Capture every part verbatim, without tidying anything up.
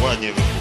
ładnie wyszło.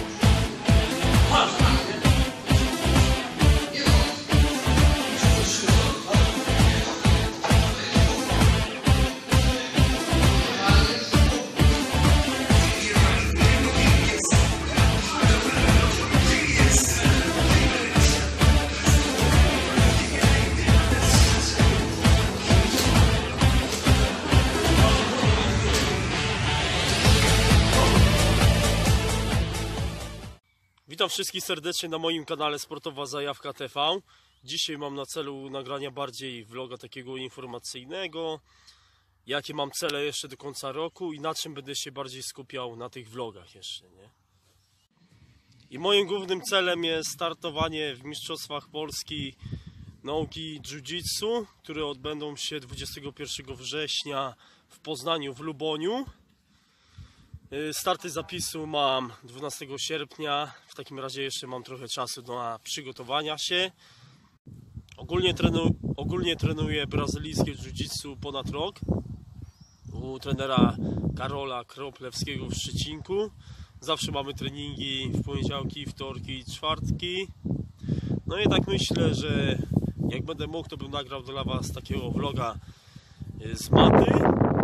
Witam wszystkich serdecznie na moim kanale Sportowa Zajawka T V. Dzisiaj mam na celu nagrania bardziej vloga takiego informacyjnego. Jakie mam cele jeszcze do końca roku i na czym będę się bardziej skupiał na tych vlogach jeszcze, nie? I moim głównym celem jest startowanie w Mistrzostwach Polski nauki jiu-jitsu, które odbędą się dwudziestego pierwszego września w Poznaniu, w Luboniu. Starty zapisu mam dwunastego sierpnia, w takim razie jeszcze mam trochę czasu do przygotowania się. Ogólnie, trenu, ogólnie trenuję brazylijskie jiu-jitsu ponad rok u trenera Karola Kroplewskiego w Szczecinku. Zawsze mamy treningi w poniedziałki, wtorki i czwartki. No i tak myślę, że jak będę mógł, to bym nagrał dla Was takiego vloga z maty.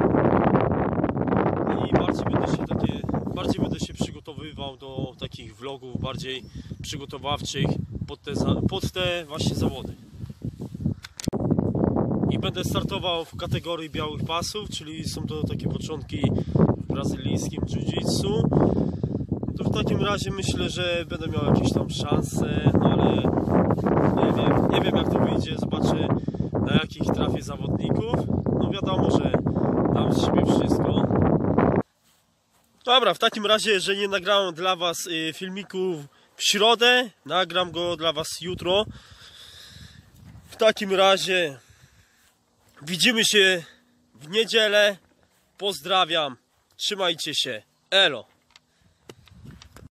I bardziej będę się takie, bardziej będę się przygotowywał do takich vlogów bardziej przygotowawczych pod te, pod te właśnie zawody. I będę startował w kategorii białych pasów, czyli są to takie początki w brazylijskim jiu-jitsu. To w takim razie myślę, że będę miał jakieś tam szanse, no ale nie wiem, nie wiem jak to wyjdzie, zobaczę na jakich trafię zawodników. No wiadomo, że dam z siebie wszystko. Dobra, w takim razie, jeżeli nie nagrałem dla Was filmiku w środę, nagram go dla Was jutro. W takim razie widzimy się w niedzielę. Pozdrawiam, trzymajcie się, elo.